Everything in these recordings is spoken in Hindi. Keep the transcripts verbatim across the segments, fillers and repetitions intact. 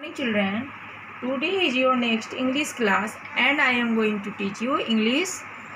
Children, today is your next English class and I am going to teach you English.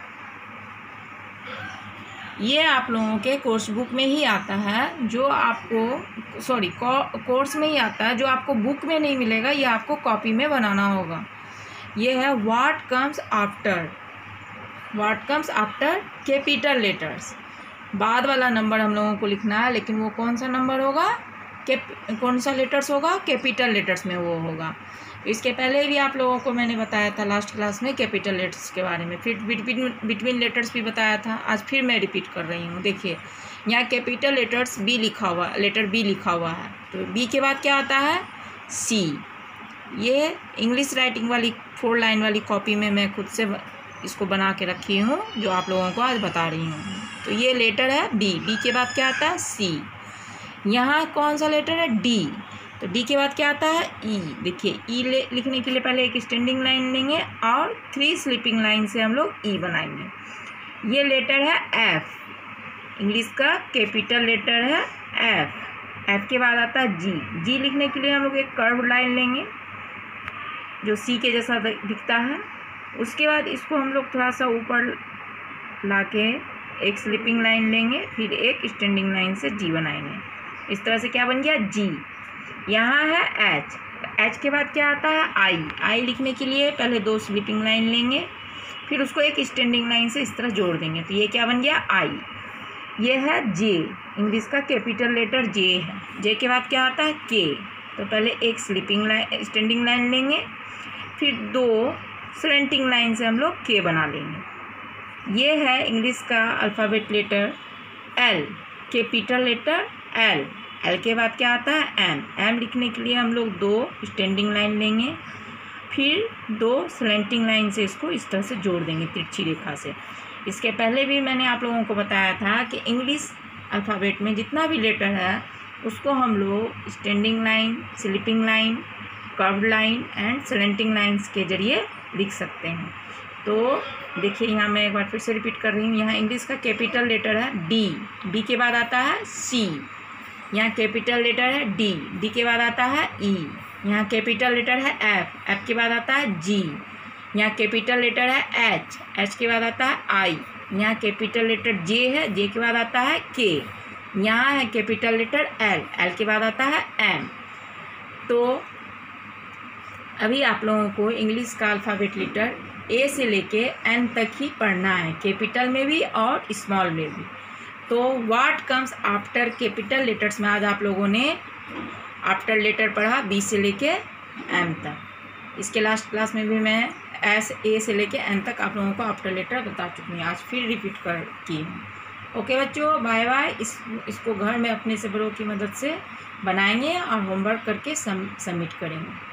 ये आप लोगों के कोर्स बुक में ही आता है, जो आपको सॉरी कोर्स में ही आता है, जो आपको बुक में नहीं मिलेगा, ये आपको कॉपी में बनाना होगा. ये है what comes after. What comes after capital letters. बाद वाला नंबर हम लोगों को लिखना है, लेकिन वो कौन सा नंबर होगा, कैप कौन सा लेटर्स होगा, कैपिटल लेटर्स में वो होगा. इसके पहले भी आप लोगों को मैंने बताया था लास्ट क्लास में कैपिटल लेटर्स के बारे में, फिर बिटवीन बिटवीन लेटर्स भी बताया था. आज फिर मैं रिपीट कर रही हूँ. देखिए यहाँ कैपिटल लेटर्स बी लिखा हुआ, लेटर बी लिखा हुआ है, तो बी के बाद क्या आता है, सी. ये इंग्लिश राइटिंग वाली फोर लाइन वाली कॉपी में मैं खुद से इसको बना के रखी हूँ, जो आप लोगों को आज बता रही हूँ. तो ये लेटर है बी. बी के बाद क्या आता है, सी. यहाँ कौन सा लेटर है, डी. तो डी के बाद क्या आता है, ई. देखिए ई लिखने के लिए पहले एक स्टैंडिंग लाइन लेंगे और थ्री स्लीपिंग लाइन से हम लोग ई बनाएंगे. ये लेटर है एफ. इंग्लिश का कैपिटल लेटर है एफ. एफ के बाद आता है जी. जी लिखने के लिए हम लोग एक कर्व लाइन लेंगे जो सी के जैसा दिखता है. उसके बाद इसको हम लोग थोड़ा सा ऊपर लाके एक स्लीपिंग लाइन लेंगे, फिर एक स्टैंडिंग लाइन से जी बनाएंगे. इस तरह से क्या बन गया, जी. यहाँ है एच. एच के बाद क्या आता है, आई. आई लिखने के लिए पहले दो स्लीपिंग लाइन लेंगे, फिर उसको एक स्टैंडिंग लाइन से इस तरह जोड़ देंगे, तो ये क्या बन गया, आई. ये है जे. इंग्लिश का कैपिटल लेटर जे है. जे के बाद क्या आता है, के. तो पहले एक स्लीपिंग लाइन स्टैंडिंग लाइन लेंगे, फिर दो स्लैंटिंग लाइन से हम लोग के बना लेंगे. ये है इंग्लिश का alphabet letter L. Capital letter L. L के बाद क्या आता है, एम. एम लिखने के लिए हम लोग दो स्टैंडिंग लाइन लेंगे, फिर दो स्लैंटिंग लाइन से इसको इस तरह से जोड़ देंगे तिरछी रेखा से. इसके पहले भी मैंने आप लोगों को बताया था कि इंग्लिश अल्फ़ाबेट में जितना भी लेटर है उसको हम लोग standing line, sleeping line, curved line and slanting lines के जरिए लिख सकते हैं. तो देखिए यहाँ मैं एक बार फिर से रिपीट कर रही हूँ. यहाँ इंग्लिश का कैपिटल लेटर है डी. डी के बाद आता है सी. यहाँ कैपिटल लेटर है डी. डी के बाद आता है ई. यहाँ कैपिटल लेटर है एफ. एफ के बाद आता है जी. यहाँ कैपिटल लेटर है एच. एच के बाद आता है आई. यहाँ कैपिटल लेटर जे है. जे के बाद आता है के. यहाँ है कैपिटल लेटर एल. एल के बाद आता है एम. तो अभी आप लोगों को इंग्लिश का अल्फ़ाबेट लेटर ए से लेके एन तक ही पढ़ना है, कैपिटल में भी और स्मॉल में भी. तो what comes after capital letters में आज आप लोगों ने आफ्टर लेटर पढ़ा बी से लेके एम तक. इसके लास्ट क्लास में भी मैं एस ए से लेके एन तक आप लोगों को आफ्टर लेटर बता चुकी हूँ. आज फिर रिपीट कर की हूँ. ओके बच्चों, बाय बाय. इस इसको घर में अपने से बड़ों की मदद से बनाएंगे और होमवर्क करके सम, सबमिट करेंगे.